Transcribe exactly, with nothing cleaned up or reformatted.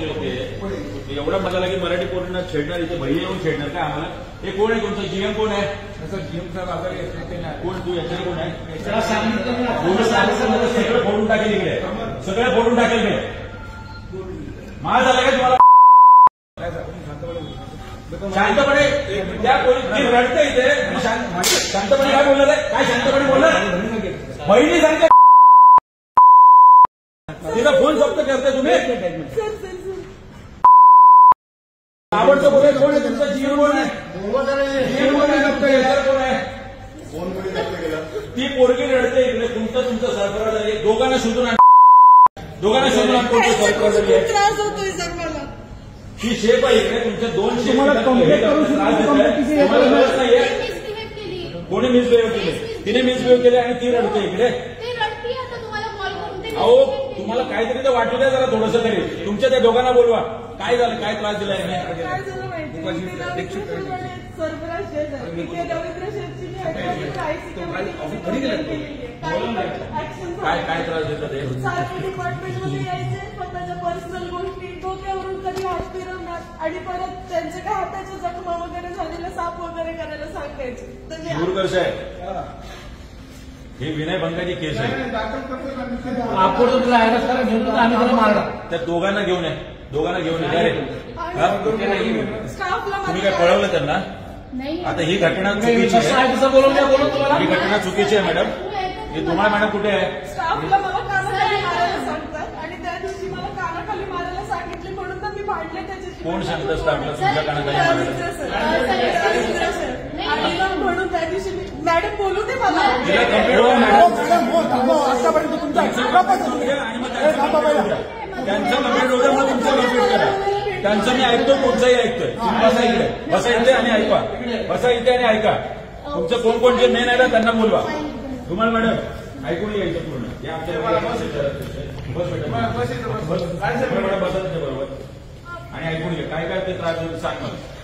कोण येते एवढा म्हणाला की मराठी पोरांना छेडणार, इथे भैया येऊन छेडणार काय आम्हाला? हे कोण आहे तुमचं जीएम? कोण आहे जीएम साहेब? आजारी कोण? तू याच्याने कोण आहे? सगळं फोडून टाकेल इकडे, सगळं फोडून टाकेल मी. माझ झालं का तुम्हाला? शांतपणे त्या पोलीस रडते इथे, शांतपणे काय बोलणार आहे? काय शांतपणे बोलणार? बहिणी सांगते तिला फोन जप्त करते तुम्ही. आवडतं बोलाय कोण आहे तुमचं? जीवन कोण आहे? जीवन कोण आहे? जप्त केलं कोण आहे? ती पोरगी रडते इकडे, तुमचं तुमचं सरफराज आहे. दोघांना शोधून आण, दोघांना शोधून आण. कोणतं सरफराज आहे? त्रास होतोय सर मला. ही शेप आहे इकडे, तुमच्या दोन शेप. कोणी मिसबिहेव केले? तिने मिसबिहेव केले आणि ती रडते इकडे. अहो तुम्हाला काहीतरी तर वाटू द्या जरा थोडंसं तरी. तुमच्या त्या दोघांना बोलवा. काय झालं? काय त्रास दिलाय? काय झालं माहिती? सरफराज शेख रवींद्र शेठची काय काय त्रास देतात ते? सारखे डिपार्टमेंटमध्ये यायचे, स्वतःच्या पर्सनल गोष्टी डोक्यावरून कधी हात फिरवणार आणि परत त्यांचे काय हाताच्या जखमा वगैरे झालेल्या साफ वगैरे करायला सांगायचे. दूरकर साहेब, ही विनयभंगाची केस आहे. त्या दोघांना घेऊन आहे, दोघांना घेऊन आहे. तुम्ही काय पळवलं त्यांना? आता ही घटना चुकीची आहे, ही घटना चुकीची आहे मॅडम. ही तुम्हाला मॅडम कुठे आहे? स्टाफला मला कानाखाली मारायला सांगतात आणि त्या दिवशी मला कानाखाली मारायला सांगितले म्हणून तर मी भांडले त्याच्याशी. कोण सांगतं स्टाफला तुमच्या कानाखाली मारायला? आणि म्हणून त्या दिवशी मॅडम बोलू दे मला. आतापर्यंत तुमचा त्यांचं कंप्लेंट होतं मग तुमचं कंप्लेंट करा. त्यांचं मी ऐकतो, पुढचंही ऐकतोय. बसा इकडे, बसा इथे आणि ऐका, बसा इथे आणि ऐका. तुमचं कोण कोण जे मेन आहे ना त्यांना बोलवा. तुम्हाला मॅडम ऐकून यायचं पूर्ण. हे आमच्या बस बस बरोबर आणि ऐकून घ्या काय काय ते त्रास सांग मला.